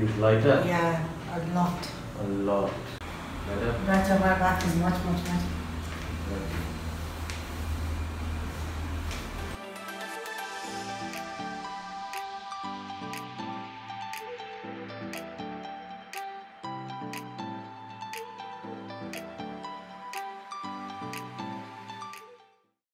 feels lighter? Yeah, a lot. A lot. Better? Better, my back is much, much better. Okay.